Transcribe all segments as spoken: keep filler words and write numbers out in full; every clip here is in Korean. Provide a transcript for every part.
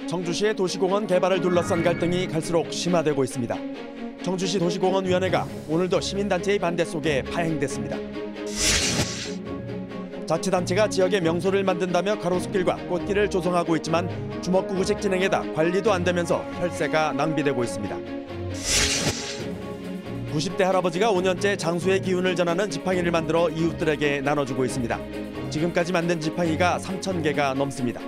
청주시의 도시공원 개발을 둘러싼 갈등이 갈수록 심화되고 있습니다. 청주시 도시공원위원회가 오늘도 시민단체의 반대 속에 파행됐습니다. 자치단체가 지역의 명소를 만든다며 가로수길과 꽃길을 조성하고 있지만 주먹구구식 진행에다 관리도 안 되면서 혈세가 낭비되고 있습니다. 구십 대 할아버지가 오 년째 장수의 기운을 전하는 지팡이를 만들어 이웃들에게 나눠주고 있습니다. 지금까지 만든 지팡이가 삼천 개가 넘습니다.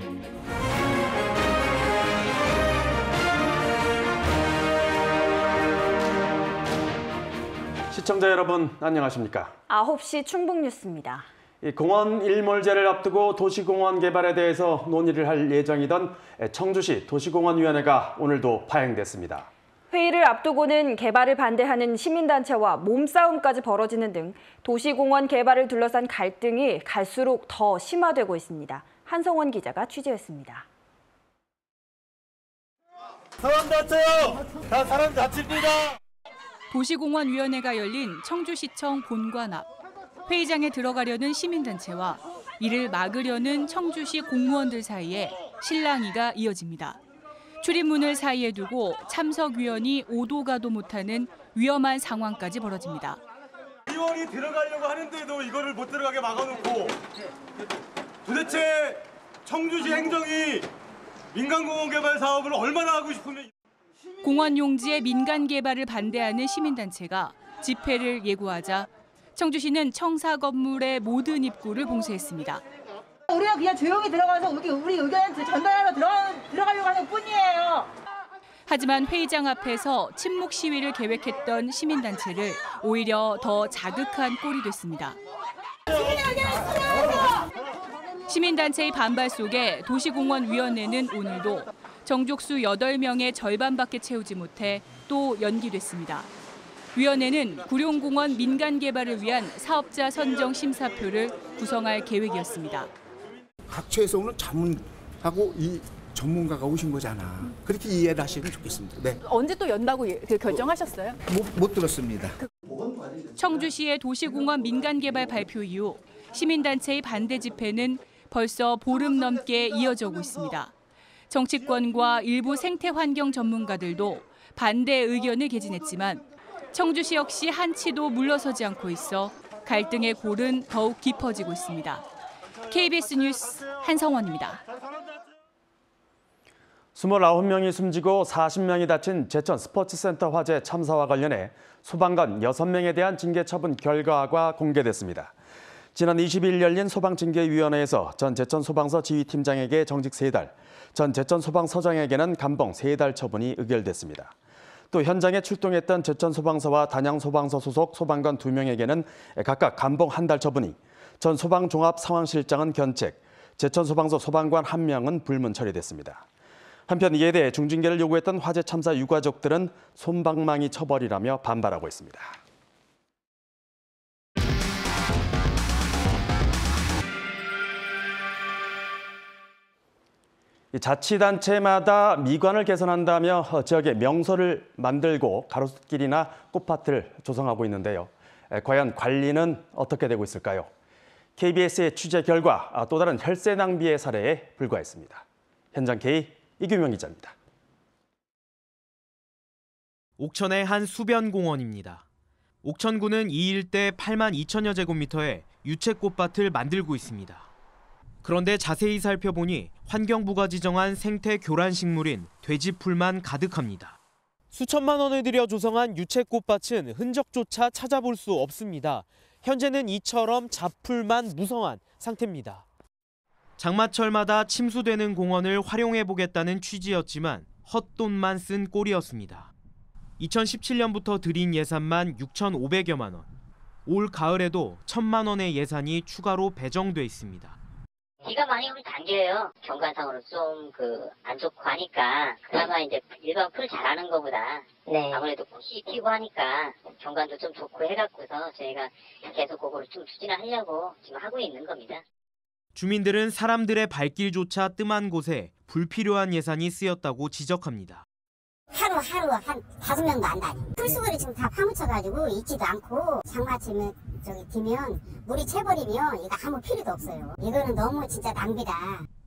시청자 여러분 안녕하십니까? 아홉 시 충북뉴스입니다. 공원 일몰제를 앞두고 도시공원 개발에 대해서 논의를 할 예정이던 청주시 도시공원위원회가 오늘도 파행됐습니다. 회의를 앞두고는 개발을 반대하는 시민단체와 몸싸움까지 벌어지는 등 도시공원 개발을 둘러싼 갈등이 갈수록 더 심화되고 있습니다. 한성원 기자가 취재했습니다. 사람 다쳐요! 다 사람 다칩니다! 도시공원위원회가 열린 청주시청 본관 앞. 회의장에 들어가려는 시민단체와 이를 막으려는 청주시 공무원들 사이에 실랑이가 이어집니다. 출입문을 사이에 두고 참석위원이 오도 가도 못하는 위험한 상황까지 벌어집니다. 의원이 들어가려고 하는데도 이거를 못 들어가게 막아놓고 도대체 청주시 행정이 민간공원 개발 사업을 얼마나 하고 싶으면 공원 용지의 민간 개발을 반대하는 시민단체가 집회를 예고하자 청주시는 청사 건물의 모든 입구를 봉쇄했습니다. 우리가 그냥 조용히 들어가서 우리, 우리 의견을 전달하러 들어가, 들어가려고 하는 뿐이에요. 하지만 회의장 앞에서 침묵 시위를 계획했던 시민단체를 오히려 더 자극한 꼴이 됐습니다. 시민단체의 반발 속에 도시공원위원회는 오늘도 정족수 여덟 명의 절반밖에 채우지 못해 또 연기됐습니다. 위원회는 구룡공원 민간 개발을 위한 사업자 선정 심사표를 구성할 계획이었습니다. 각처에서 오는 자문하고 이 전문가가 오신 거잖아. 그렇게 이해를 하시면 좋겠습니다. 네. 언제 또 연다고 결정하셨어요? 못, 못 들었습니다. 청주시의 도시공원 민간 개발 발표 이후 시민단체의 반대 집회는 벌써 보름 넘게 이어져 오고 있습니다. 정치권과 일부 생태환경 전문가들도 반대 의견을 개진했지만 청주시 역시 한치도 물러서지 않고 있어 갈등의 골은 더욱 깊어지고 있습니다. 케이비에스 뉴스 한성원입니다. 이십구 명이 숨지고 사십 명이 다친 제천 스포츠센터 화재 참사와 관련해 소방관 여섯 명에 대한 징계 처분 결과가 공개됐습니다. 지난 이십 일 열린 소방징계위원회에서 전 제천소방서 지휘팀장에게 정직 세 달, 전 제천소방서장에게는 감봉 세 달 처분이 의결됐습니다. 또 현장에 출동했던 제천소방서와 단양소방서 소속 소방관 두 명에게는 각각 감봉 한 달 처분이, 전 소방종합상황실장은 견책, 제천소방서 소방관 한 명은 불문 처리됐습니다. 한편 이에 대해 중징계를 요구했던 화재 참사 유가족들은 솜방망이 처벌이라며 반발하고 있습니다. 자치단체마다 미관을 개선한다며 지역에 명소를 만들고 가로수길이나 꽃밭을 조성하고 있는데요. 과연 관리는 어떻게 되고 있을까요? 케이비에스의 취재 결과 또 다른 혈세 낭비의 사례에 불과했습니다. 현장 K 이규명 기자입니다. 옥천의 한 수변공원입니다. 옥천구는 이 일대 팔만 이천여 제곱미터의 유채꽃밭을 만들고 있습니다. 그런데 자세히 살펴보니 환경부가 지정한 생태 교란식물인 돼지풀만 가득합니다. 수천만 원을 들여 조성한 유채꽃밭은 흔적조차 찾아볼 수 없습니다. 현재는 이처럼 잡풀만 무성한 상태입니다. 장마철마다 침수되는 공원을 활용해보겠다는 취지였지만 헛돈만 쓴 꼴이었습니다. 이천십칠 년부터 들인 예산만 육천오백여만 원. 올 가을에도 천만 원의 예산이 추가로 배정돼 있습니다. 비가 많이 오면 단계예요. 경관상으로 좀 그 안 좋고 하니까 그나마 이제 일반 풀 잘하는 거보다 네. 아무래도 꽃이 피고 하니까 경관도 좀 좋고 해갖고서 저희가 계속 그거를 좀 추진하려고 지금 하고 있는 겁니다. 주민들은 사람들의 발길조차 뜸한 곳에 불필요한 예산이 쓰였다고 지적합니다. 하루하루 한 다섯 명도 안 다니. 풀숲을 지금 다 파묻혀가지고 있지도 않고 장마철에 저기 뒤면 물이 채버리면 이거 아무 필요도 없어요. 이거는 너무 진짜 낭비다.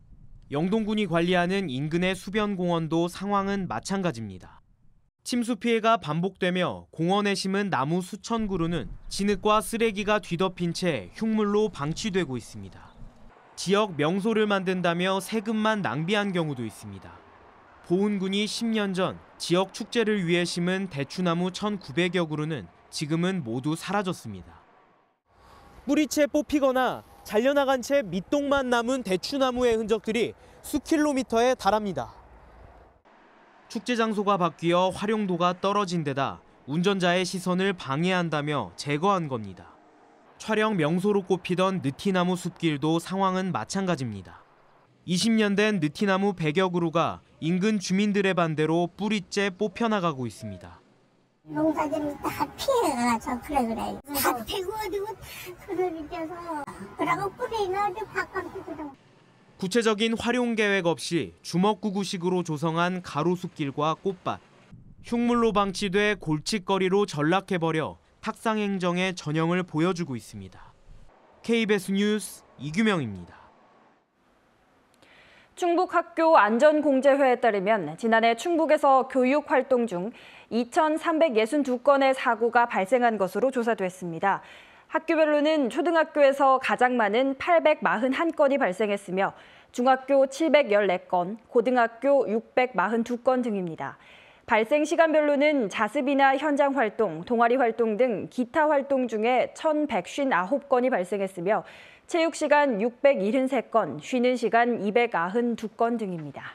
영동군이 관리하는 인근의 수변공원도 상황은 마찬가지입니다. 침수 피해가 반복되며 공원에 심은 나무 수천 그루는 진흙과 쓰레기가 뒤덮인 채 흉물로 방치되고 있습니다. 지역 명소를 만든다며 세금만 낭비한 경우도 있습니다. 보은군이 십 년 전 지역 축제를 위해 심은 대추나무 천구백여 그루는 지금은 모두 사라졌습니다. 뿌리채 뽑히거나 잘려나간 채 밑동만 남은 대추나무의 흔적들이 수킬로미터에 달합니다. 축제 장소가 바뀌어 활용도가 떨어진 데다 운전자의 시선을 방해한다며 제거한 겁니다. 촬영 명소로 꼽히던 느티나무 숲길도 상황은 마찬가지입니다. 이십 년 된 느티나무 백여 그루가 인근 주민들의 반대로 뿌리째 뽑혀나가고 있습니다. 농사들이 다 피해가서 그래 그래. 다 태구어지고 그러니 껴서 그러고 뿌리는 어디 바깥으로. 구체적인 활용 계획 없이 주먹구구식으로 조성한 가로수길과 꽃밭. 흉물로 방치돼 골칫거리로 전락해버려 탁상행정의 전형을 보여주고 있습니다. 케이비에스 뉴스 이규명입니다. 충북학교안전공제회에 따르면 지난해 충북에서 교육활동 중 이천삼백육십이 건의 사고가 발생한 것으로 조사됐습니다. 학교별로는 초등학교에서 가장 많은 팔백사십일 건이 발생했으며 중학교 칠백십사 건, 고등학교 육백사십이 건 등입니다. 발생 시간별로는 자습이나 현장 활동, 동아리 활동 등 기타 활동 중에 천백오십구 건이 발생했으며 체육 시간 육백칠십삼 건, 쉬는 시간 이백구십이 건 등입니다.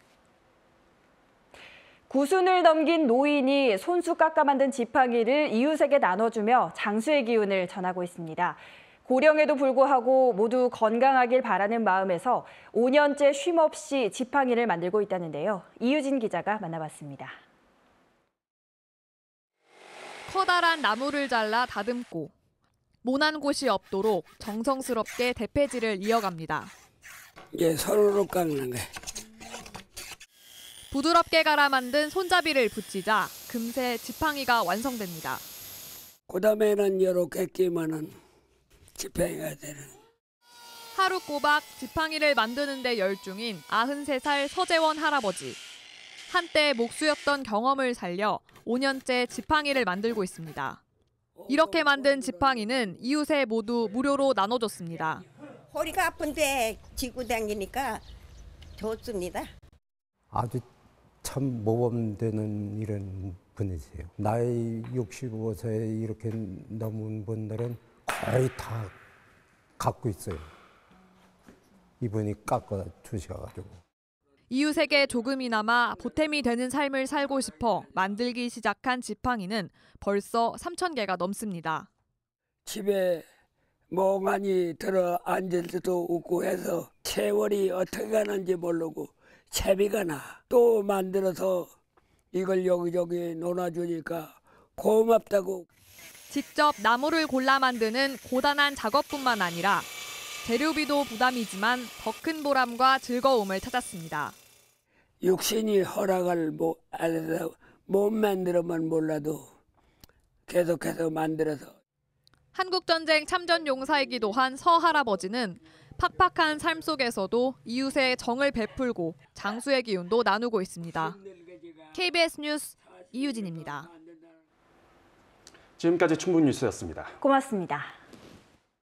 구순을 넘긴 노인이 손수 깎아 만든 지팡이를 이웃에게 나눠주며 장수의 기운을 전하고 있습니다. 고령에도 불구하고 모두 건강하길 바라는 마음에서 오 년째 쉼없이 지팡이를 만들고 있다는데요. 이유진 기자가 만나봤습니다. 커다란 나무를 잘라 다듬고 모난 곳이 없도록 정성스럽게 대패질을 이어갑니다. 이게 손으로 깎는 거예요. 부드럽게 갈아 만든 손잡이를 붙이자 금세 지팡이가 완성됩니다. 그 다음에는 이렇게 끼면은 지팡이가 되는. 하루 꼬박 지팡이를 만드는 데 열중인 아흔세 살 서재원 할아버지. 한때 목수였던 경험을 살려 오 년째 지팡이를 만들고 있습니다. 이렇게 만든 지팡이는 이웃에 모두 무료로 나눠줬습니다. 허리가 아픈데 쥐고 다니니까 좋습니다. 아주 참 모범되는 이런 분이세요. 나이 육십오 세에 이렇게 넘은 분들은 거의 다 갖고 있어요. 이분이 깎아 주셔가지고. 이웃에게 조금이나마 보탬이 되는 삶을 살고 싶어 만들기 시작한 지팡이는 벌써 삼천 개가 넘습니다. 집에 멍하니 들어 앉을 수도 없고 해서 세월이 어떻게 가는지 모르고 채비가 나. 또 만들어서 이걸 여기저기 놓아주니까 고맙다고. 직접 나무를 골라 만드는 고단한 작업뿐만 아니라 재료비도 부담이지만 더 큰 보람과 즐거움을 찾았습니다. 육신이 허락을 못, 못 만들어만 몰라도 계속해서 만들어서. 한국전쟁 참전 용사이기도 한 서 할아버지는 팍팍한 삶 속에서도 이웃의 정을 베풀고 장수의 기운도 나누고 있습니다. 케이비에스 뉴스 이유진입니다. 지금까지 충북 뉴스였습니다. 고맙습니다.